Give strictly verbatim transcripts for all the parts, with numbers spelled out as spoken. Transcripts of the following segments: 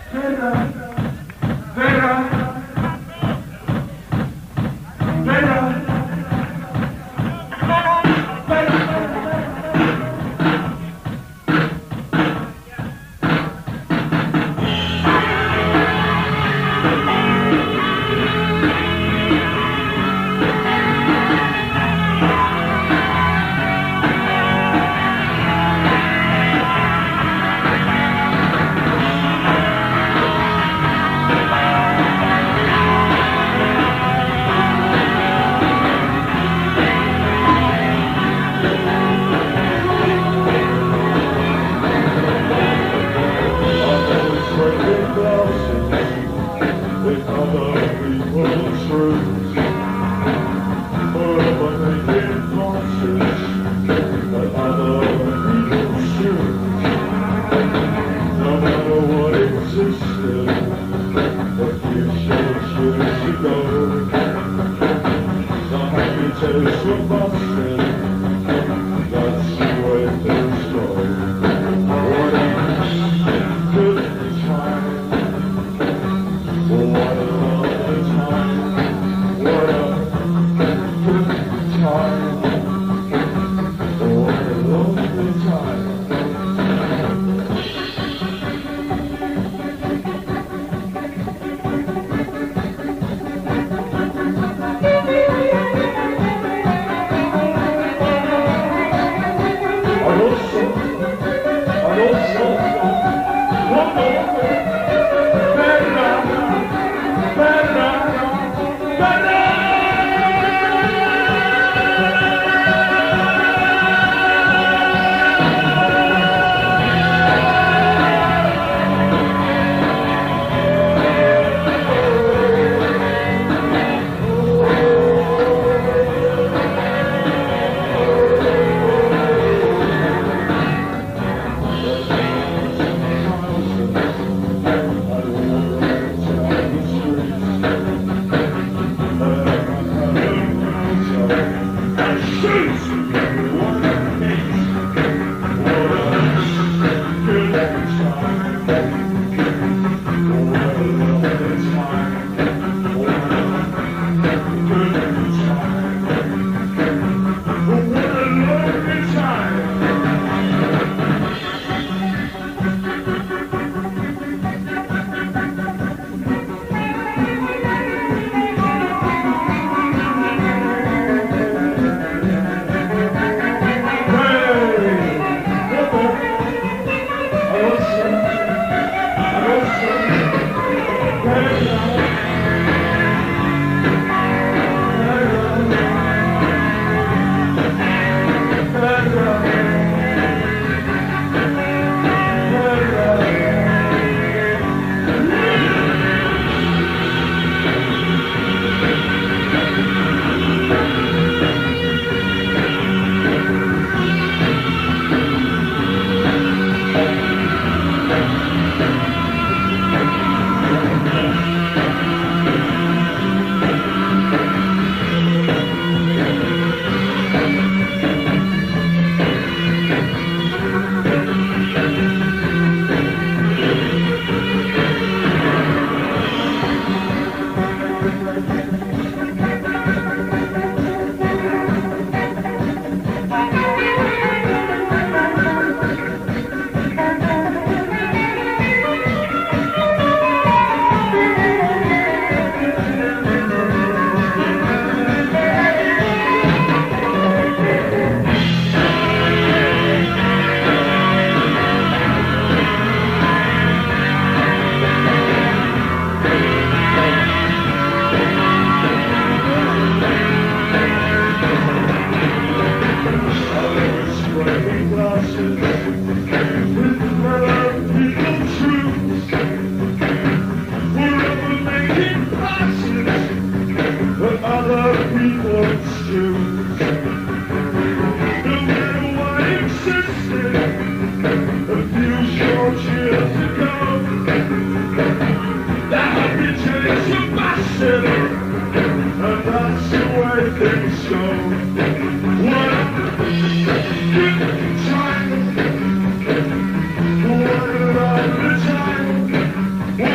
One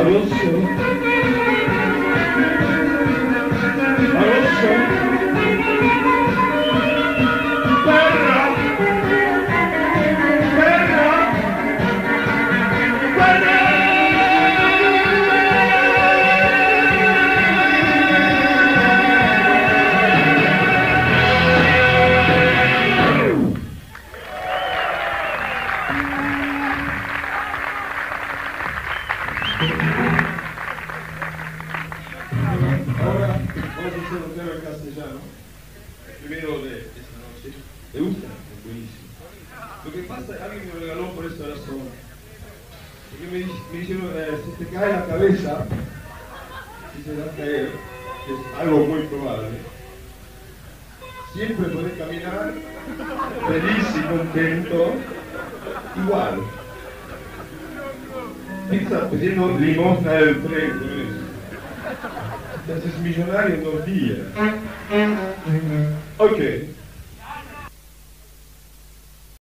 Barroso. Barroso. Perra. Perra. Perra. Ahora vamos a hacer un tema en castellano, el primero de esta noche. ¿Te gusta? Es buenísimo. Lo que pasa, alguien me lo regaló por esta razón. Porque me, me dijeron, eh, si te cae la cabeza, si se va a caer, que es algo muy probable, siempre puedes caminar feliz y contento, igual. Piensa pidiendo limosna del tren, ¿no es? Te haces millonario en dos días. Ok.